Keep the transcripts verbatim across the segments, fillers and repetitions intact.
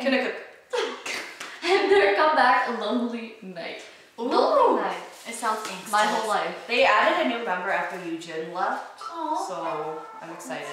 Kinnick. And their comeback, A Lonely Night. Ooh. Lonely Night. It sounds angsty. My whole life. They added a new member after Eugene left. Aww. So I'm excited.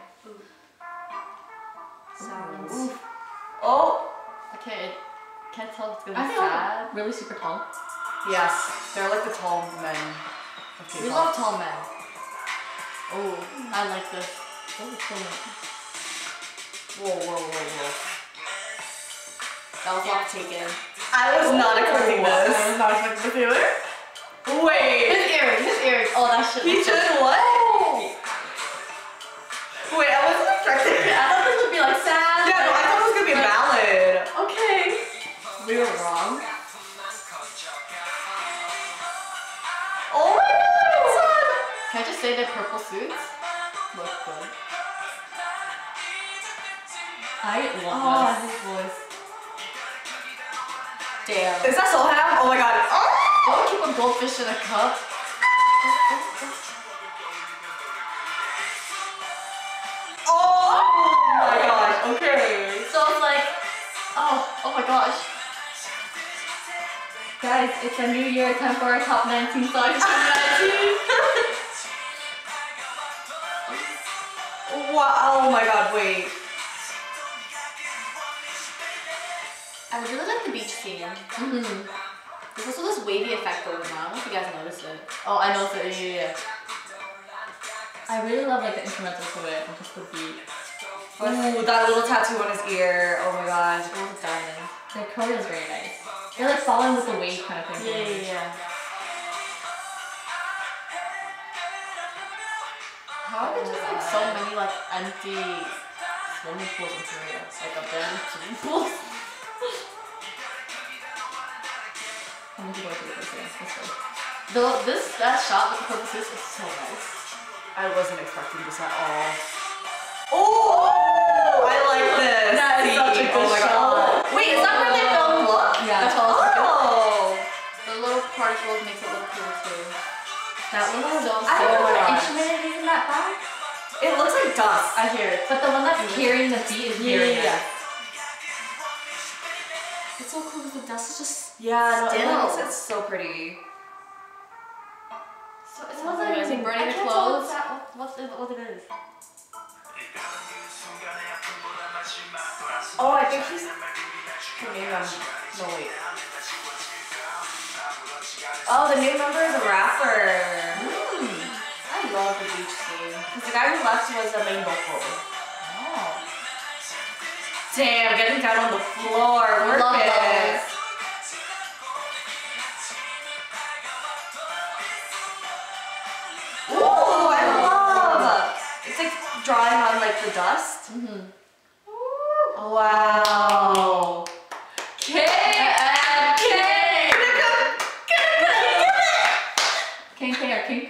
Sounds. Ooh. Oh. Okay. Can't tell if it's gonna I be feel sad. Really super tall. Yes, they're like the tall men. Okay, We love tall men. Oh, I like this. Oh, it's so nice. Whoa, whoa, whoa, whoa. That was not taken. I was not expecting I this. was not expecting this either. Wait. His earring, his earring. Oh, that shit. He just what? Wait, I wasn't expecting I thought this would be like sad. Yeah, no, I thought it was gonna be a ballad. Okay. We were wrong. Oh my god, it's sad. Can I just say that purple suits look good? I love Oh, this. his voice. Damn. Is that Soham? Oh my god. Oh! Don't keep a goldfish in a cup. Oh my gosh, okay. So it's like, oh, oh my gosh. Guys, it's a new year, time for our top nineteen songs of twenty nineteen. Wow, oh my god, wait. I really like the beach scene. Mm-hmm. There's also this wavy effect going on. I don't know if you guys noticed it. Oh, I noticed it. Yeah, yeah, yeah. I really love like the instrumental to it and just the beat. Ooh, that little tattoo on his ear. Oh my gosh. It was a diamond. The choreo is very nice. They're like following with the wave kind of thing. Yeah, yeah, yeah. How are there just like so many like empty swimming pools in Korea? Like abandoned swimming pools. I'm gonna go to the first one. Let's go. Though this that shot with the purple suits is so nice. I wasn't expecting this at all. Oh, I like this. That is such a good oh my shot. God. Wait, is that where they filmed Look? Yeah. That's all. Oh. The little particles makes it look cool too. That one was so. I so don't know what nice. instrument it is in that bag. It looks like dust. I hear it, but the one that's carrying the beat is carrying it. It's so cool because the dust is just Yeah, no, it still. looks, it's so pretty. So it sounds like amazing. Burning the clothes. What, what, what it is? Oh, I think he's. Her name, um, no wait. Oh, the new member is a rapper. Mm. I love the beach scene. Because the guy who left was the main vocal. Oh. Damn, getting down on the floor. Work Love it. those. Ooh, I love. It's like drawing on like the dust. Mm-hmm. Wow. K and K. King, King, or King?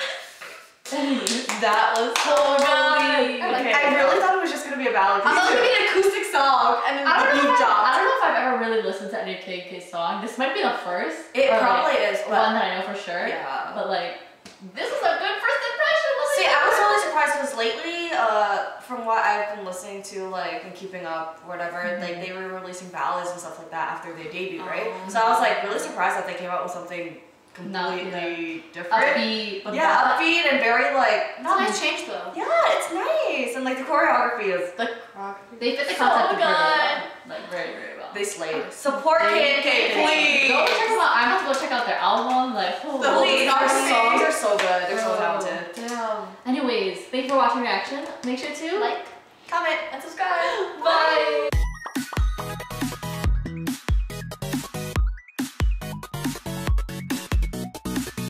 That was so good. good. Okay. I really thought it was just gonna be a ballad. I thought it was gonna be an acoustic song, and then I don't the know beat if I- dropped. I don't know if I've ever really listened to any K K song. This might be the first. It or, probably like, is, but one that I know for sure. yeah. But like, this is a good first impression. See, I was really surprised because lately, uh, from what I've been listening to, like, and keeping up, whatever, Mm-hmm. like, they were releasing ballads and stuff like that after they debuted, right? Oh. So I was, like, really surprised that they came out with something Not, completely different. Upbeat, but Yeah, not- upbeat and very, like... It's a nice change though. Yeah, it's nice. And, like, the choreography is... The they fit the So concept very good. well. Like very very well. They slayed. Support K and K, please! Go check them out. I'm about to go check out their album. Like, oh, The please, their songs songs are so good. They're so talented. Damn. Anyways, thanks for watching reaction. Make sure to Like, comment, and subscribe. Bye.